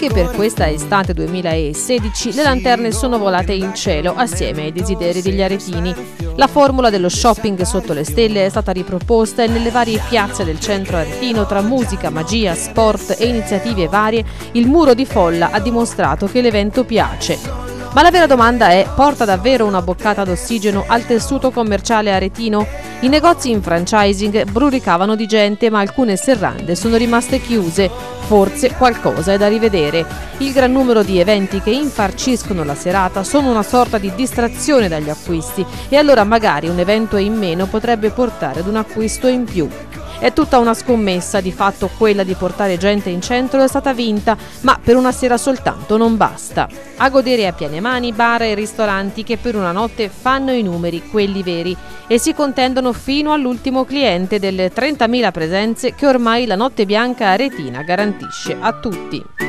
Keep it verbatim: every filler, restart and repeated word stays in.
Anche per questa estate duemilasedici le lanterne sono volate in cielo assieme ai desideri degli aretini. La formula dello shopping sotto le stelle è stata riproposta e nelle varie piazze del centro aretino, tra musica, magia, sport e iniziative varie, il muro di folla ha dimostrato che l'evento piace. Ma la vera domanda è: porta davvero una boccata d'ossigeno al tessuto commerciale aretino? I negozi in franchising brulicavano di gente, ma alcune serrande sono rimaste chiuse. Forse qualcosa è da rivedere. Il gran numero di eventi che infarciscono la serata sono una sorta di distrazione dagli acquisti, e allora magari un evento in meno potrebbe portare ad un acquisto in più. È tutta una scommessa, di fatto quella di portare gente in centro è stata vinta, ma per una sera soltanto non basta. A godere a piene mani bar e ristoranti che per una notte fanno i numeri, quelli veri, e si contendono fino all'ultimo cliente delle trentamila presenze che ormai la Notte Bianca Aretina garantisce a tutti.